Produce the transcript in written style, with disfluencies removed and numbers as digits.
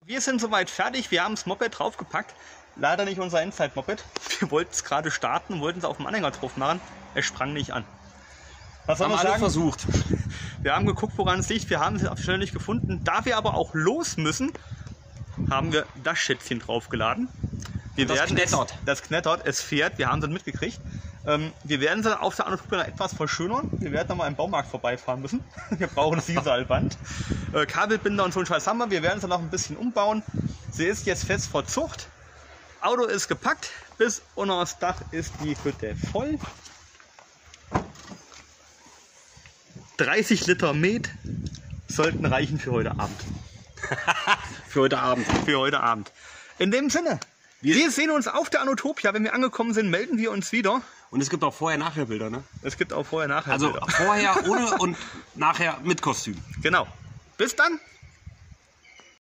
Wir sind soweit fertig, wir haben das Moped draufgepackt. Leider nicht unser Endzeit-Moped. Wir wollten es gerade starten, wollten es auf dem Anhänger drauf machen. Es sprang nicht an. Was soll man sagen? Versucht. Wir haben geguckt, woran es liegt. Wir haben es auf die Schnelle nicht gefunden. Da wir aber auch los müssen, haben wir das Schätzchen draufgeladen. Das knettert, es fährt. Wir haben es mitgekriegt. Wir werden es auf der Anotopia noch etwas verschönern. Wir werden noch mal im Baumarkt vorbeifahren müssen. Wir brauchen das Dieselband. Kabelbinder und so ein Scheiß haben wir. Wir werden es noch ein bisschen umbauen. Sie ist jetzt fest vor Zucht. Auto ist gepackt. Bis unter das Dach ist die Hütte voll. 30 Liter Met sollten reichen für heute Abend. Für heute Abend. Für heute Abend. In dem Sinne, wir sehen uns auf der Anotopia. Wenn wir angekommen sind, melden wir uns wieder. Und es gibt auch Vorher-Nachher-Bilder, ne? Es gibt auch Vorher-Nachher-Bilder. Also vorher ohne und nachher mit Kostüm. Genau. Bis dann.